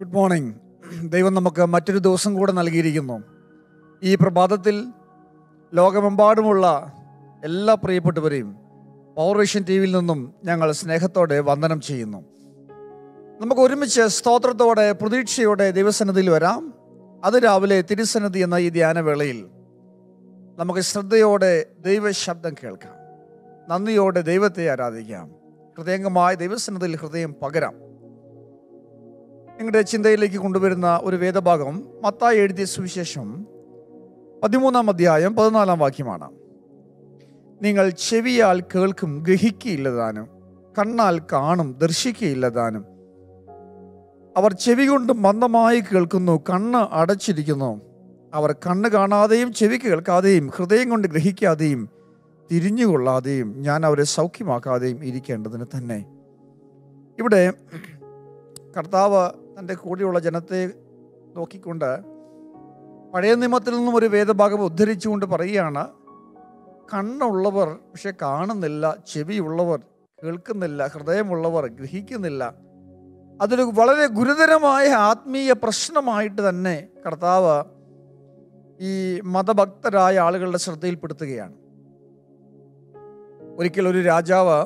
Good morning. ദൈവം നമുക്ക് മറ്റൊരു ദിവസം കൂടെ നൽകിയിരിക്കുന്നു. ഈ പ്രഭാതത്തിൽ ലോകമെമ്പാടുമുള്ള എല്ലാ പ്രിയപ്പെട്ടവരെയും പവർവിഷൻ ടി വിയിൽ നിന്നും ഞങ്ങൾ സ്നേഹത്തോടെ വന്ദനം ചെയ്യുന്നു. നമുക്ക് ഒരുമിച്ച് സ്തോത്രത്തോടെ പ്രതീക്ഷയോടെ ദൈവസന്നിധിയിൽ വരാം. അത് രാവിലെ തിരുസന്നിധി എന്ന ഈ ധ്യാനവേളയിൽ നമുക്ക് ശ്രദ്ധയോടെ ദൈവശബ്ദം കേൾക്കാം, നന്ദിയോടെ ദൈവത്തെ ആരാധിക്കാം, ഹൃദയംഗമായ ദൈവസന്നിധിയിൽ ഹൃദയം പകരാം. നിങ്ങളുടെ ചിന്തയിലേക്ക് കൊണ്ടുവരുന്ന ഒരു വേദഭാഗം മത്തായി എഴുതിയ സുവിശേഷം 13-ാം അധ്യായം 14-ാം വാക്യമാണ്. നിങ്ങൾ ചെവിയാൽ കേൾക്കും, ഗ്രഹിക്കുകയില്ലതാനും, കണ്ണാൽ കാണും, ദർശിക്കുകയില്ലതാനും. അവർ ചെവി കൊണ്ട് മന്ദമായി കേൾക്കുന്നു, കണ്ണ് അടച്ചിരിക്കുന്നു. അവർ കണ്ണ് കാണാതെയും ചെവി കേൾക്കാതെയും ഹൃദയം കൊണ്ട് ഗ്രഹിക്കാതെയും തിരിഞ്ഞുകൊള്ളാതെയും ഞാൻ അവരെ സൗഖ്യമാക്കാതെയും ഇരിക്കേണ്ടതിന് തന്നെ. ഇവിടെ കർത്താവ് തൻ്റെ കൂടെയുള്ള ജനത്തെ നോക്കിക്കൊണ്ട് പഴയ നിയമത്തിൽ നിന്നും ഒരു വേദഭാഗം ഉദ്ധരിച്ചുകൊണ്ട് പറയുകയാണ്, കണ്ണുള്ളവർ പക്ഷെ കാണുന്നില്ല, ചെവിയുള്ളവർ കേൾക്കുന്നില്ല, ഹൃദയമുള്ളവർ ഗ്രഹിക്കുന്നില്ല. അതൊരു വളരെ ഗുരുതരമായ ആത്മീയ പ്രശ്നമായിട്ട് തന്നെ കർത്താവ് ഈ മതഭക്തരായ ആളുകളുടെ ശ്രദ്ധയിൽപ്പെടുത്തുകയാണ്. ഒരിക്കൽ ഒരു രാജാവ്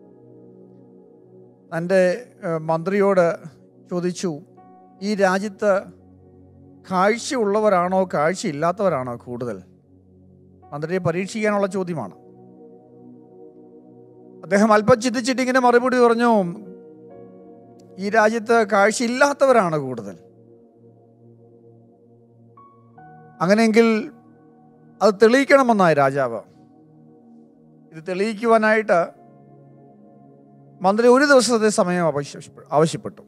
തൻ്റെ മന്ത്രിയോട് ചോദിച്ചു, ഈ രാജ്യത്ത് കാഴ്ചയുള്ളവരാണോ കാഴ്ചയില്ലാത്തവരാണോ കൂടുതൽ? മന്ത്രിയെ പരീക്ഷിക്കാനുള്ള ചോദ്യമാണ്. അദ്ദേഹം അല്പം ചിന്തിച്ചിട്ട് ഇങ്ങനെ മറുപടി പറഞ്ഞു, ഈ രാജ്യത്ത് കാഴ്ചയില്ലാത്തവരാണ് കൂടുതൽ. അങ്ങനെയെങ്കിൽ അത് തെളിയിക്കണമെന്നായി രാജാവ്. ഇത് തെളിയിക്കുവാനായിട്ട് മന്ത്രി ഒരു ദിവസത്തെ സമയം ആവശ്യപ്പെട്ടു.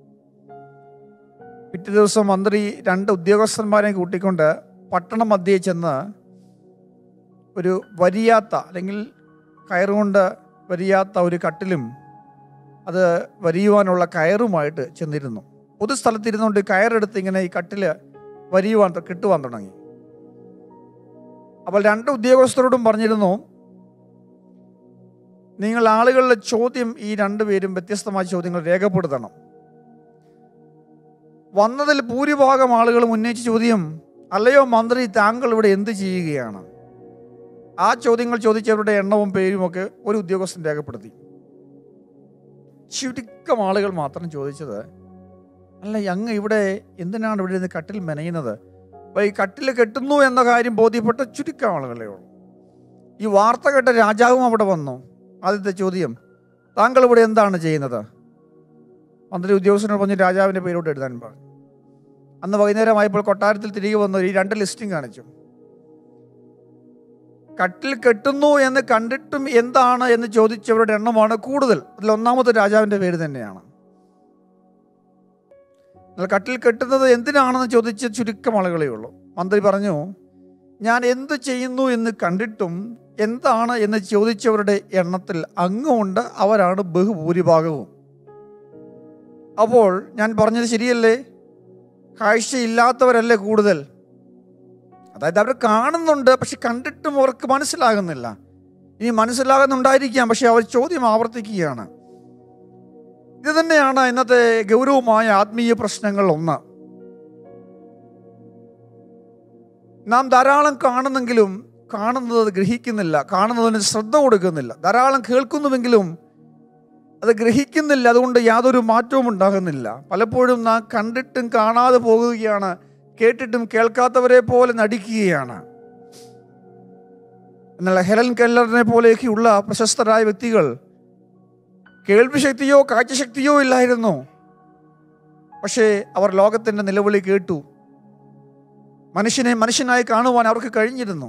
പിറ്റേ ദിവസം മന്ത്രി 2 ഉദ്യോഗസ്ഥന്മാരെ കൂട്ടിക്കൊണ്ട് പട്ടണ മധ്യേ ചെന്ന് ഒരു വരിയാത്ത അല്ലെങ്കിൽ കയറുകൊണ്ട് വരിയാത്ത ഒരു കട്ടിലും അത് വരിയുവാനുള്ള കയറുമായിട്ട് ചെന്നിരുന്നു. പൊതുസ്ഥലത്തിരുന്നുകൊണ്ട് കയറെടുത്ത് ഇങ്ങനെ ഈ കട്ടില് കിട്ടുവാൻ തുടങ്ങി. അപ്പോൾ 2 ഉദ്യോഗസ്ഥരോടും പറഞ്ഞിരുന്നു, നിങ്ങൾ ആളുകളുടെ ചോദ്യം ഈ 2 പേരും വ്യത്യസ്തമായ ചോദ്യങ്ങൾ രേഖപ്പെടുത്തണം. വന്നതിൽ ഭൂരിഭാഗം ആളുകളും ഉന്നയിച്ച ചോദ്യം, അല്ലയോ മന്ത്രി, താങ്കൾ ഇവിടെ എന്ത് ചെയ്യുകയാണ്? ആ ചോദ്യങ്ങൾ ചോദിച്ചവരുടെ എണ്ണവും പേരുമൊക്കെ ഒരു ഉദ്യോഗസ്ഥൻ രേഖപ്പെടുത്തി. ചുരുക്കം ആളുകൾ മാത്രം ചോദിച്ചത്, അല്ല, അങ്ങ് ഇവിടെ എന്തിനാണ് ഇവിടെ നിന്ന് കട്ടിൽ മെനയുന്നത്? അപ്പോൾ ഈ കട്ടിൽ കെട്ടുന്നു എന്ന കാര്യം ബോധ്യപ്പെട്ട ചുരുക്കം ആളുകളേ ഉള്ളൂ. ഈ വാർത്ത കേട്ട രാജാവും അവിടെ വന്നു. ആദ്യത്തെ ചോദ്യം, താങ്കൾ ഇവിടെ എന്താണ് ചെയ്യുന്നത്? മന്ത്രി ഉദ്യോഗസ്ഥനോട് പറഞ്ഞ് രാജാവിൻ്റെ പേരോട് എഴുതാൻ പറഞ്ഞു. അന്ന് വൈകുന്നേരമായപ്പോൾ കൊട്ടാരത്തിൽ തിരികെ വന്നു ഈ 2 ലിസ്റ്റിംഗ് കാണിച്ചു. കട്ടിൽ കെട്ടുന്നു എന്ന് കണ്ടിട്ടും എന്താണ് എന്ന് ചോദിച്ചവരുടെ എണ്ണമാണ് കൂടുതൽ. അതിൽ ഒന്നാമത്തെ രാജാവിൻ്റെ പേര് തന്നെയാണ്. എന്നാൽ കട്ടിൽ കെട്ടുന്നത് എന്തിനാണെന്ന് ചോദിച്ച ചുരുക്കം ആളുകളേ ഉള്ളൂ. മന്ത്രി പറഞ്ഞു, ഞാൻ എന്ത് ചെയ്യുന്നു എന്ന് കണ്ടിട്ടും എന്താണ് എന്ന് ചോദിച്ചവരുടെ എണ്ണത്തിൽ അങ്ങുണ്ട്, അവരാണ് ബഹുഭൂരിഭാഗവും. അപ്പോൾ ഞാൻ പറഞ്ഞത് ശരിയല്ലേ? കാഴ്ചയില്ലാത്തവരല്ലേ കൂടുതൽ? അതായത് അവർ കാണുന്നുണ്ട്, പക്ഷെ കണ്ടിട്ടും അവർക്ക് മനസ്സിലാകുന്നില്ല. ഇനി മനസ്സിലാകുന്നുണ്ടായിരിക്കാം, പക്ഷെ അവർ ചോദ്യം ആവർത്തിക്കുകയാണ്. ഇത് തന്നെയാണ് ഇന്നത്തെ ഗൗരവമായ ആത്മീയ പ്രശ്നങ്ങൾ ഒന്ന്. നാം ധാരാളം കാണുന്നെങ്കിലും കാണുന്നത് ഗ്രഹിക്കുന്നില്ല, കാണുന്നതിന് ശ്രദ്ധ കൊടുക്കുന്നില്ല. ധാരാളം കേൾക്കുന്നുവെങ്കിലും അത് ഗ്രഹിക്കുന്നില്ല, അതുകൊണ്ട് യാതൊരു മാറ്റവും ഉണ്ടാകുന്നില്ല. പലപ്പോഴും നാം കണ്ടിട്ടും കാണാതെ പോകുകയാണ്, കേട്ടിട്ടും കേൾക്കാത്തവരെ പോലെ നടിക്കുകയാണ്. എന്നാൽ ഹെലൻ കെല്ലറിനെ പോലെയൊക്കെയുള്ള പ്രശസ്തരായ വ്യക്തികൾ കേൾവിശക്തിയോ കാഴ്ചശക്തിയോ ഇല്ലായിരുന്നു, പക്ഷേ അവർ ലോകത്തിൻ്റെ നിലവിളി കേട്ടു. മനുഷ്യനെ മനുഷ്യനായി കാണുവാൻ അവർക്ക് കഴിഞ്ഞിരുന്നു.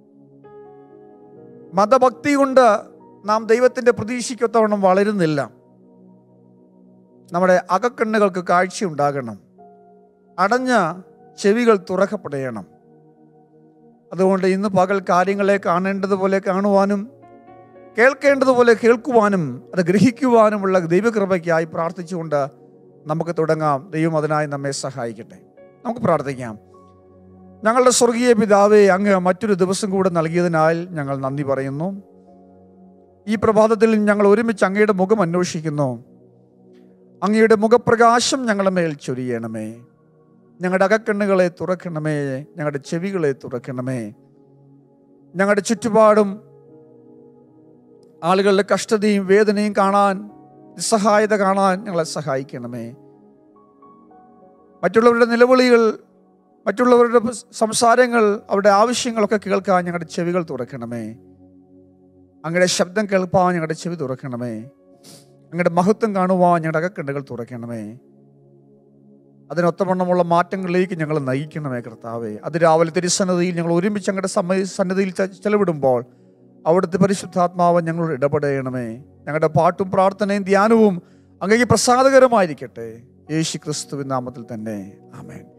മതഭക്തി കൊണ്ട് നാം ദൈവത്തിൻ്റെ പ്രതീക്ഷയ്ക്കൊത്തവണ്ണം വളരുന്നില്ല. നമ്മുടെ അകക്കണ്ണുകൾക്ക് കാഴ്ചയുണ്ടാകണം, അടഞ്ഞ ചെവികൾ തുറക്കപ്പെടണം. അതുകൊണ്ട് ഇന്ന് പകൽ കാര്യങ്ങളെ കാണേണ്ടതുപോലെ കാണുവാനും കേൾക്കേണ്ടതുപോലെ കേൾക്കുവാനും അത് ഗ്രഹിക്കുവാനുമുള്ള ദൈവകൃപയ്ക്കായി പ്രാർത്ഥിച്ചുകൊണ്ട് നമുക്ക് തുടങ്ങാം. ദൈവം അതിനായി നമ്മെ സഹായിക്കട്ടെ. നമുക്ക് പ്രാർത്ഥിക്കാം. ഞങ്ങളുടെ സ്വർഗീയ പിതാവേ, അങ്ങ് മറ്റൊരു ദിവസം കൂടെ നൽകിയതിനാൽ ഞങ്ങൾ നന്ദി പറയുന്നു. ഈ പ്രഭാതത്തിൽ ഞങ്ങൾ ഒരുമിച്ച് അങ്ങയുടെ മുഖം അന്വേഷിക്കുന്നു. അങ്ങയുടെ മുഖപ്രകാശം ഞങ്ങളുടെ മേൽ ചൊരിയണമേ. ഞങ്ങളുടെ അകക്കണ്ണുകളെ തുറക്കണമേ, ഞങ്ങളുടെ ചെവികളെ തുറക്കണമേ. ഞങ്ങളുടെ ചുറ്റുപാടും ആളുകളുടെ കഷ്ടതയും വേദനയും കാണാൻ, നിസ്സഹായത കാണാൻ ഞങ്ങളെ സഹായിക്കണമേ. മറ്റുള്ളവരുടെ നിലവിളികൾ, മറ്റുള്ളവരുടെ സംസാരങ്ങൾ, അവരുടെ ആവശ്യങ്ങളൊക്കെ കേൾക്കാൻ ഞങ്ങളുടെ ചെവികൾ തുറക്കണമേ. അങ്ങയുടെ ശബ്ദം കേൾപ്പാൻ ഞങ്ങളുടെ ചെവി തുറക്കണമേ. അങ്ങയുടെ മഹത്വം കാണുവാൻ ഞങ്ങളുടെ അകക്കണ്ണുകൾ തുറക്കണമേ. അതിനൊത്തവണ്ണമുള്ള മാറ്റങ്ങളിലേക്ക് ഞങ്ങൾ നയിക്കണമേ കർത്താവേ. അത് രാവിലെ തിരുസന്നിധിയിൽ ഞങ്ങൾ ഒരുമിച്ച് ഞങ്ങളുടെ സന്നിധിയിൽ ചെലവിടുമ്പോൾ അവിടുത്തെ പരിശുദ്ധാത്മാവ് ഞങ്ങളോട് ഇടപെടണമേ. ഞങ്ങളുടെ പാട്ടും പ്രാർത്ഥനയും ധ്യാനവും അങ്ങേക്ക് പ്രസാദകരമായിരിക്കട്ടെ. യേശു ക്രിസ്തുവിൻ നാമത്തിൽ തന്നെ. ആമേൻ.